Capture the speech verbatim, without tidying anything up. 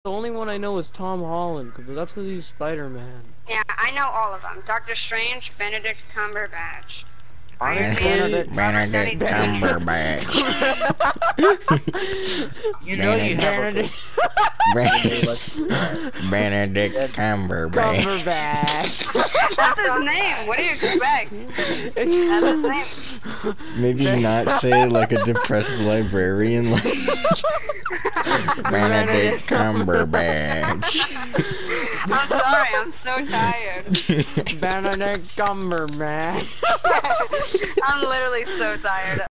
The only one I know is Tom Holland, cause that's because he's Spider-Man. Yeah, I know all of them. Doctor Strange, Benedict Cumberbatch. Iron Benedict, Man, Benedict Cumberbatch. You know you have Benedict Cumberbatch. Cumberbatch. That's his name. What do you expect? That's his name. Maybe not say like a depressed librarian like Benedict Cumberbatch. I'm sorry, I'm so tired. Benedict Cumberbatch. I'm literally so tired.